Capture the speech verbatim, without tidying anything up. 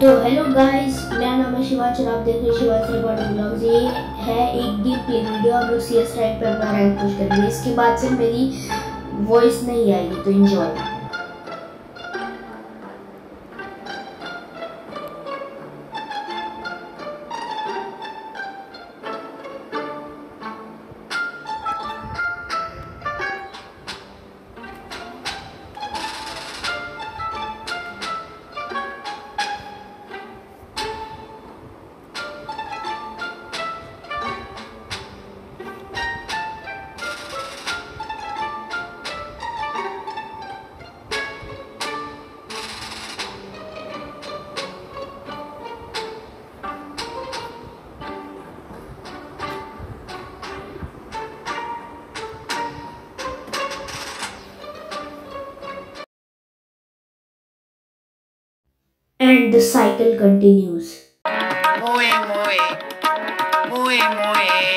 तो hello guys, मेरा नाम है शिवाच और आप देख रहे हैं शिवाच रिकॉर्डिंग ब्लॉग्स। ये है एक गेम प्ले वीडियो। हम लोग सी एस राइट पे अपना रैंक पुश करेंगे। इसके बाद से मेरी वॉइस नहीं आएगी, तो enjoy. And the cycle continues. Moye, moye, moye, moye.